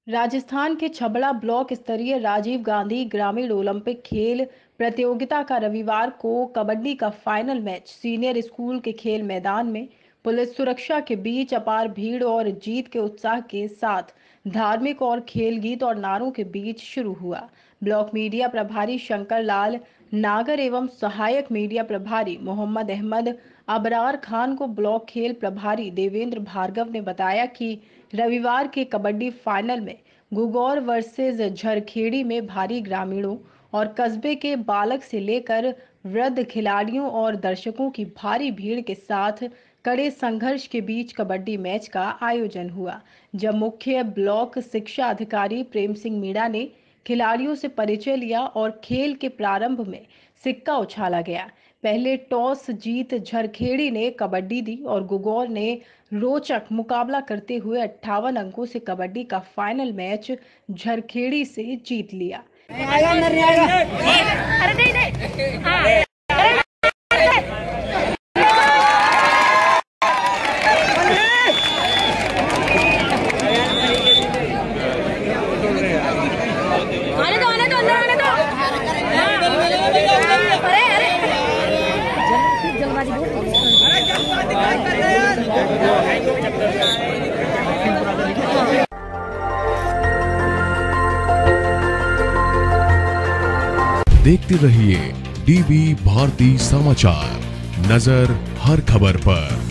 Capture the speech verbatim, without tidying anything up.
राजस्थान के छबड़ा ब्लॉक स्तरीय राजीव गांधी ग्रामीण ओलंपिक खेल प्रतियोगिता का रविवार को कबड्डी का फाइनल मैच सीनियर स्कूल के खेल मैदान में पुलिस सुरक्षा के बीच अपार भीड़ और जीत के उत्साह के साथ धार्मिक और खेल गीत और नारों के बीच शुरू हुआ। ब्लॉक मीडिया प्रभारी शंकर लाल नागर एवं सहायक मीडिया प्रभारी मोहम्मद अहमद अबरार खान को ब्लॉक खेल प्रभारी देवेंद्र भार्गव ने बताया कि रविवार के कबड्डी फाइनल में गुगौर वर्सेस झरखेड़ी में भारी ग्रामीणों और कस्बे के बालक से लेकर वृद्ध खिलाड़ियों और दर्शकों की भारी भीड़ के साथ कड़े संघर्ष के बीच कबड्डी मैच का आयोजन हुआ। जब मुख्य ब्लॉक शिक्षा अधिकारी प्रेम सिंह मीणा ने खिलाड़ियों से परिचय लिया और खेल के प्रारंभ में सिक्का उछाला गया। पहले टॉस जीत झरखेड़ी ने कबड्डी दी और गुगौर ने रोचक मुकाबला करते हुए अट्ठावन अंकों से कबड्डी का फाइनल मैच झरखेड़ी से जीत लिया। अरे नहीं नहीं हाँ। आने दो आने दो अंदर आने दो। अरे अरे जल्दबाजी देखते रहिए डीबी भारती समाचार, नजर हर खबर पर।